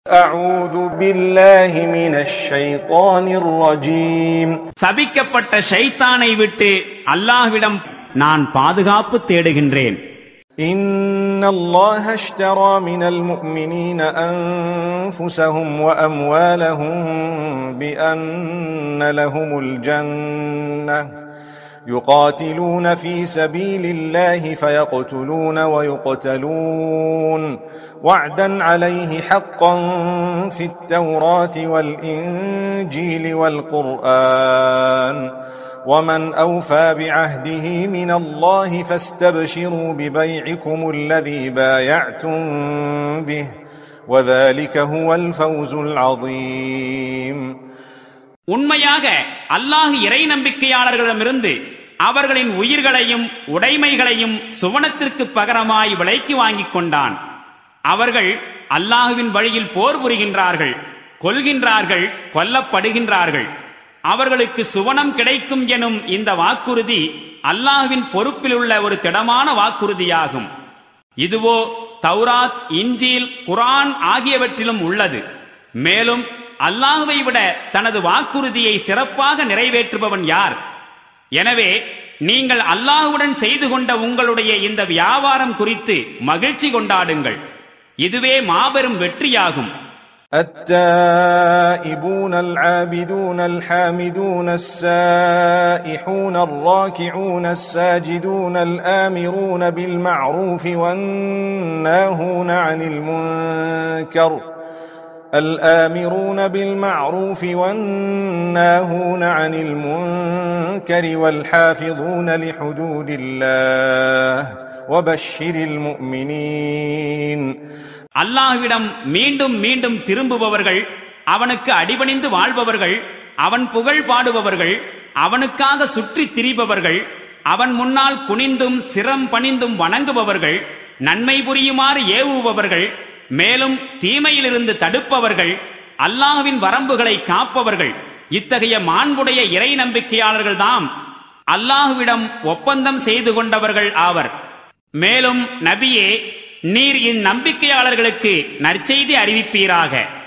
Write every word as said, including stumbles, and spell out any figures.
أعوذ بالله من الشيطان الرجيم சபிக்கப்பட்ட ஷைத்தானை விட்டு அல்லாஹ்விடம் நான் பாதுகாப்பு தேடுகின்றேன். إن الله اشترى من المؤمنين أنفسهم وأموالهم بأن لهم الجنة يقاتلون في سبيل الله فيقتلون ويقتلون وعدا عليه حقا في التوراة والإنجيل والقرآن ومن أوفى بعهده من الله فاستبشروا ببيعكم الذي بايعتم به وذلك هو الفوز العظيم. உண்மையாக அல்லாஹ் இறை நம்பிக்கையாளர்களிடமிருந்து அவர்களின் உயிர்களையும் உடைமைகளையும் சுவனத்திற்கு பகரமாய் விலைக்கு வாங்கிக் கொண்டான். அவர்கள் அல்லாஹுவின் வழியில் போர் புரிகின்றார்கள், கொல்கின்றார்கள், கொல்லப்படுகின்றார்கள். அவர்களுக்கு சுவனம் கிடைக்கும் எனும் இந்த வாக்குறுதி அல்லாஹுவின் பொறுப்பில் உள்ள ஒரு திடமான வாக்குறுதியாகும். இதுவோ தௌராத், இன்ஜீல், குர்ஆன் ஆகியவற்றிலும் உள்ளது. மேலும் அல்லாஹுவை விட தனது வாக்குறுதியை சிறப்பாக நிறைவேற்றுபவன் யார்? எனவே நீங்கள் அல்லாஹுவுடன் செய்து கொண்ட உங்களுடைய இந்த வியாபாரம் குறித்து மகிழ்ச்சி கொண்டாடுங்கள். இதுவே மாபெரும் வெற்றியாகும். التائبون العابدون الحامدون السائحون الراكعون الساجدون الآمرون بالمعروف والناهون عن المنكر الآمرون بالمعروف والناهون عن المنكر والحافظون لحدود الله وبشر المؤمنين. அல்லாஹ்விடம் மீண்டும் மீண்டும் திரும்புபவர்கள், அவனுக்கு அடிபணிந்து வாழ்பவர்கள், அவன் புகழ் பாடுபவர்கள், அவனுக்காக சுற்றி திரிபவர்கள், அவன் முன்னால் குனிந்தும் சிரம் பணிந்தும் வணங்குபவர்கள், நன்மை புரியுமாறு ஏவுபவர்கள், மேலும் தீமையிலிருந்து தடுப்பவர்கள், அல்லாஹ்வின் வரம்புகளை காப்பவர்கள், இத்தகைய மாண்புடைய இறை நம்பிக்கையாளர்கள் தாம் அல்லாஹ்விடம் ஒப்பந்தம் செய்து கொண்டவர்கள் ஆவர். மேலும் நபியே, நீர் இந்நம்பிக்கையாளர்களுக்கு நற்செய்தி அறிவிப்பீராக.